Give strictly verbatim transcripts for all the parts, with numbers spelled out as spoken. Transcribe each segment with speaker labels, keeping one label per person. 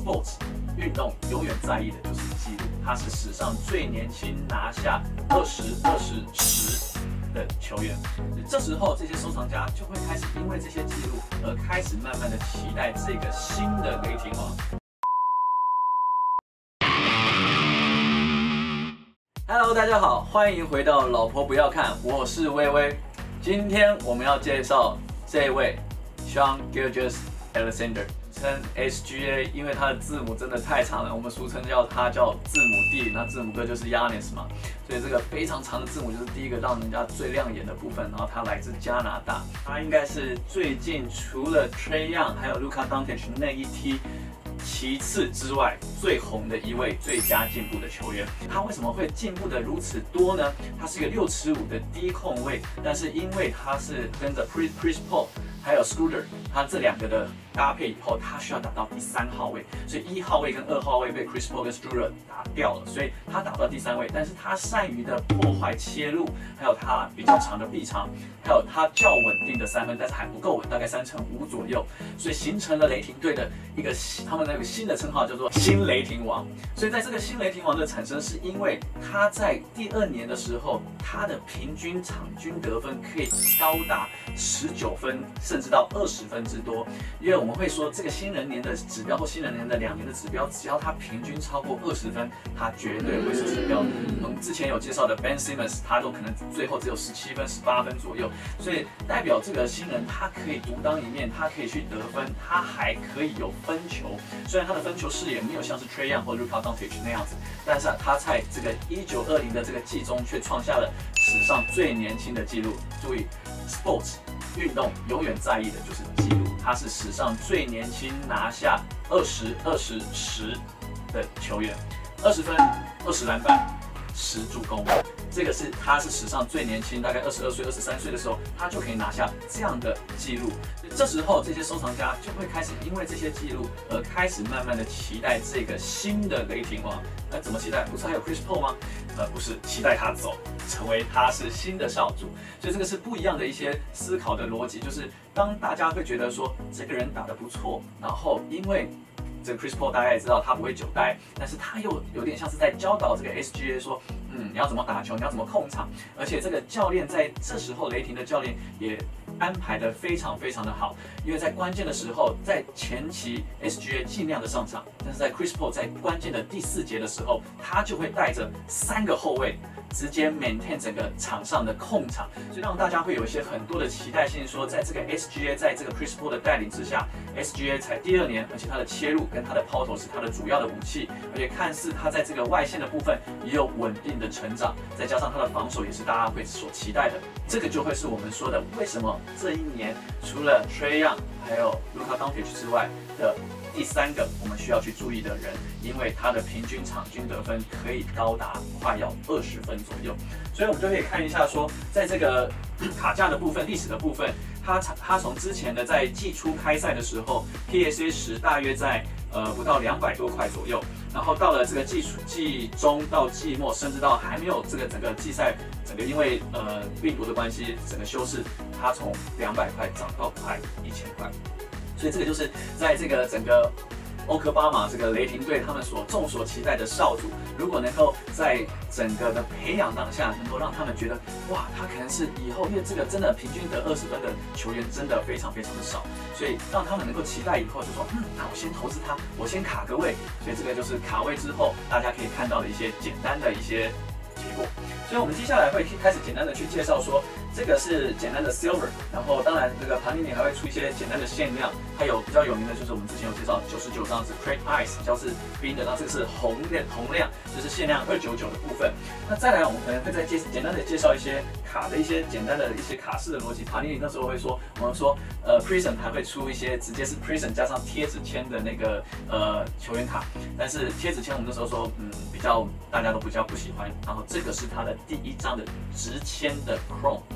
Speaker 1: Sports 运动永远在意的就是纪录，他是史上最年轻拿下二十、二十、十的球员。这时候，这些收藏家就会开始因为这些记录而开始慢慢的期待这个新的雷霆王。Hello， 大家好，欢迎回到老婆不要看，我是微微。今天我们要介绍这位 Shai Gilgeous-Alexander， 称 S G A， 因为他的字母真的太长了，我们俗称叫他叫字母弟，那字母哥就是 Giannis 嘛，所以这个非常长的字母就是第一个让人家最亮眼的部分。然后他来自加拿大，他应该是最近除了 Trae Young 还有 Luka Doncic 那一梯其次之外最红的一位最佳进步的球员。他为什么会进步的如此多呢？他是一个六尺五的低控卫，但是因为他是跟着 Chris Paul 还有 Scooter， 他这两个的搭配以后，他需要打到第三号位，所以一号位跟二号位被 Chris Paul 跟 Scooter 打掉了，所以他打不到第三位。但是他善于的破坏切入，还有他比较长的臂长，还有他较稳定的三分，但是还不够稳，大概三成五左右，所以形成了雷霆队的一个他们那个新的称号叫做新雷霆王。所以在这个新雷霆王的产生，是因为他在第二年的时候，他的平均场均得分可以高达十九分，甚至到二十分之多。因为我们会说，这个新人年的指标或新人年的两年的指标，只要他平均超过二十分，他绝对会是指标。我们之前有介绍的 Ben Simmons， 他都可能最后只有十七分、十八分左右，所以代表这个新人他可以独当一面，他可以去得分，他还可以有分球。虽然他的分球视野没有像是 Trae Young 或 Luka Doncic 那样子，但是他在这个一九二零的这个季中却创下了史上最年轻的纪录。注意 ，Sports 运动永远在意的就是纪录，他是史上最年轻拿下二十、二十、十的球员，二十分、二十篮板、十助攻。这个是他是史上最年轻，大概二十二岁、二十三岁的时候，他就可以拿下这样的记录。这时候，这些收藏家就会开始因为这些记录而开始慢慢的期待这个新的雷霆王。那怎么期待？不是还有 Chris Paul 吗？呃，不是，期待他走，成为他是新的少主。所以这个是不一样的一些思考的逻辑，就是当大家会觉得说这个人打得不错，然后因为这个 Chris Paul 大家也知道他不会久待，但是他又有点像是在教导这个 S G A 说，嗯，你要怎么打球，你要怎么控场，而且这个教练在这时候雷霆的教练也安排的非常非常的好，因为在关键的时候，在前期 S G A 尽量的上场，但是在 Chris Paul 在关键的第四节的时候，他就会带着三个后卫直接 maintain 整个场上的控场，所以让大家会有一些很多的期待性，说在这个 S G A 在这个 Chris Paul 的带领之下 ，S G A 才第二年，而且他的切入跟他的抛投是他的主要的武器，而且看似他在这个外线的部分也有稳定的成长，再加上他的防守也是大家会所期待的，这个就会是我们说的为什么这一年除了 Trae Young 还有 Luka Doncic 之外的第三个我们需要去注意的人，因为他的平均场均得分可以高达快要二十分左右，所以我们就可以看一下说，在这个卡价的部分、历史的部分，他他从之前的在季初开赛的时候 ，P S A 十大约在呃不到两百多块左右，然后到了这个季初、季中到季末，甚至到还没有这个整个季赛，整个因为呃病毒的关系，整个休市，它从两百块涨到快一千块。所以这个就是在这个整个欧科巴马这个雷霆队他们所众所期待的少主，如果能够在整个的培养当下，能够让他们觉得，哇，他可能是以后，因为这个真的平均得二十分的球员真的非常非常的少，所以让他们能够期待以后就说，嗯，那我先投资他，我先卡个位，所以这个就是卡位之后大家可以看到的一些简单的一些结果。所以我们接下来会开始简单的去介绍说，这个是简单的 silver， 然后当然这个盘里面还会出一些简单的限量，还有比较有名的就是我们之前有介绍九十九张是 Cracked Ice， 比较是冰的，那这个是红亮红亮，就是限量二九九的部分。那再来我们可能会再介简单的介绍一些卡的一些简单的一些卡式的逻辑。盘里那时候会说，我们说呃 Prism 还会出一些直接是 Prism 加上贴纸签的那个呃球员卡，但是贴纸签我们那时候说嗯比较大家都比较不喜欢，然后这个是它的第一张的直签的 Chrome。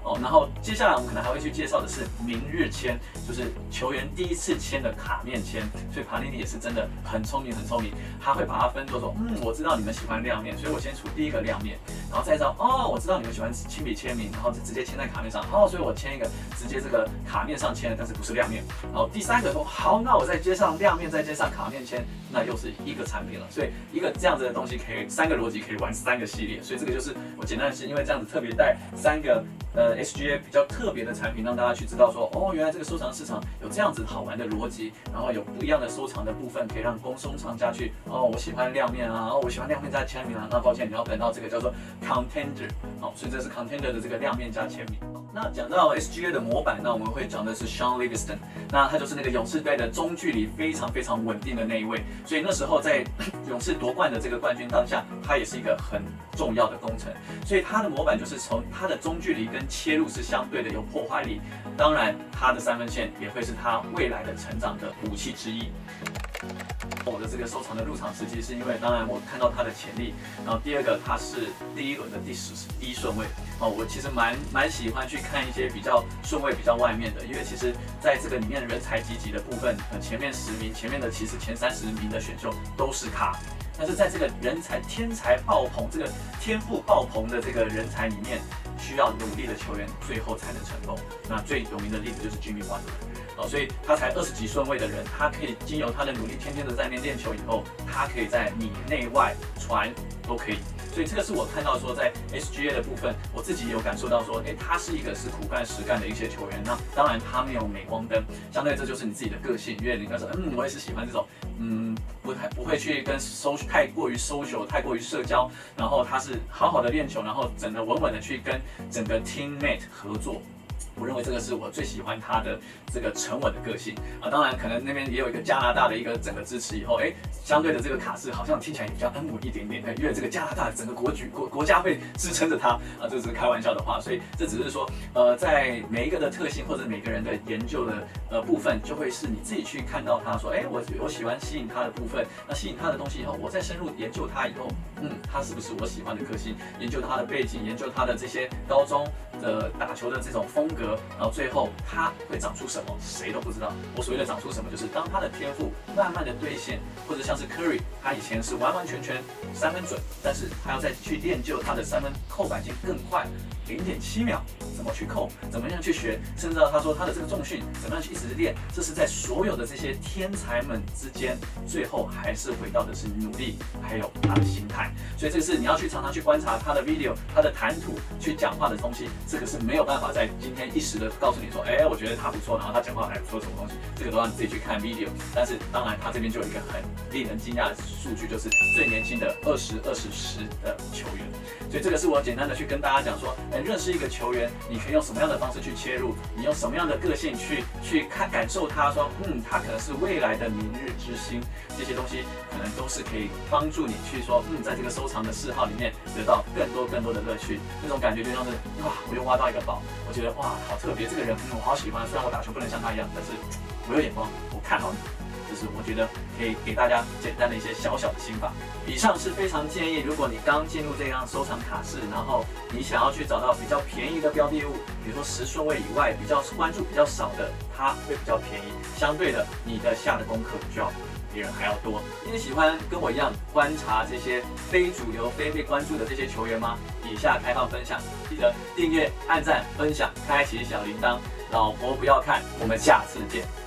Speaker 1: 哦。然后接下来我们可能还会去介绍的是明日签，就是球员第一次签的卡面签。所以帕尼尼也是真的很聪明，很聪明，他会把它分作说，嗯，我知道你们喜欢亮面，所以我先出第一个亮面，然后再找，哦，我知道你们喜欢亲笔签名，然后就直接签在卡面上，哦，所以我签一个直接这个卡面上签的，但是不是亮面。然后第三个说，好，那我再接上亮面，再接上卡面签，那又是一个产品了。所以一个这样子的东西可以三个逻辑可以玩三个系列，所以这个就是我简单的是因为这样子特别带三个呃 S G A 比较特别的产品，让大家去知道说，哦，原来这个收藏市场有这样子好玩的逻辑，然后有不一样的收藏的部分，可以让公收藏家去，哦，我喜欢亮面啊，哦，我喜欢亮面加签名啊，那抱歉你要等到这个叫做 contender， 好，所以这是 contender 的这个亮面加签名。那讲到 S G A 的模板，那我们会讲的是 Sean Livingston， 那他就是那个勇士队的中距离非常非常稳定的那一位，所以那时候在勇士夺冠的这个冠军当下，他也是一个很重要的工程，所以他的模板就是从他的中距离跟切入是相对的有破坏力，当然他的三分线也会是他未来的成长的武器之一。我的这个收藏的入场时机是因为，当然我看到他的潜力，然后第二个他是第一轮的第十一顺位哦，我其实蛮蛮喜欢去看一些比较顺位比较外面的，因为其实在这个里面人才济济的部分，呃前面十名前面的其实前三十名的选秀都是卡。但是在这个人才天才爆棚、这个天赋爆棚的这个人才里面，需要努力的球员最后才能成功。那最有名的例子就是 Jimmy Butler。哦，所以他才二十几顺位的人，他可以经由他的努力，天天的在那边练球以后，他可以在里内外传都可以。所以这个是我看到说在 S G A 的部分，我自己也有感受到说，哎，他是一个是苦干实干的一些球员。那当然他没有镁光灯，相对这就是你自己的个性，因为你刚说，嗯，我也是喜欢这种，嗯，不太不会去跟 social 太过于 social 太过于社交，然后他是好好的练球，然后整个稳稳的去跟整个 teammate 合作。我认为这个是我最喜欢他的这个沉稳的个性啊，当然可能那边也有一个加拿大的一个整个支持以后，哎，相对的这个卡斯好像听起来也比较恩稳一点点，因为这个加拿大整个国举国国家会支撑着他啊，这只是开玩笑的话，所以这只是说呃，在每一个的特性或者每个人的研究的呃部分，就会是你自己去看到他说，哎，我我喜欢吸引他的部分，那吸引他的东西以后，我再深入研究他以后，嗯，他是不是我喜欢的个性？研究他的背景，研究他的这些高中的打球的这种风格。然后最后他会长出什么，谁都不知道。我所谓的长出什么，就是当他的天赋慢慢的兑现，或者像是 Curry， 他以前是完完全全三分准，但是他要再去练就他的三分扣板筋更快，零点七秒怎么去扣，怎么样去学，甚至到他说他的这个重训怎么样去一直练，这是在所有的这些天才们之间，最后还是回到的是努力，还有他的心态。所以这个是你要去常常去观察他的 video， 他的谈吐，去讲话的东西，这个是没有办法在今天一时的告诉你说，哎，我觉得他不错，然后他讲话还不错什么东西，这个都让你自己去看 video。但是当然他这边就有一个很令人惊讶的数据，就是最年轻的二十二十十的球员。所以这个是我简单的去跟大家讲说，哎，认识一个球员，你可以用什么样的方式去切入，你用什么样的个性去去看感受他说，嗯，他可能是未来的明日之星，这些东西可能都是可以帮助你去说，嗯，在这个收藏的嗜好里面得到更多更多的乐趣，那种感觉就像是哇，我又挖到一个宝，我觉得哇，好特别，这个人，嗯，我好喜欢，虽然我打球不能像他一样，但是我有眼光，我看好你。就是我觉得可以给大家简单的一些小小的心法。以上是非常建议，如果你刚进入这样收藏卡市，然后你想要去找到比较便宜的标的物，比如说十顺位以外比较关注比较少的，它会比较便宜。相对的，你的下的功课就要比别人还要多。你喜欢跟我一样观察这些非主流、非被关注的这些球员吗？以下开放分享，记得订阅、按赞、分享、开启小铃铛。老婆不要看，我们下次见。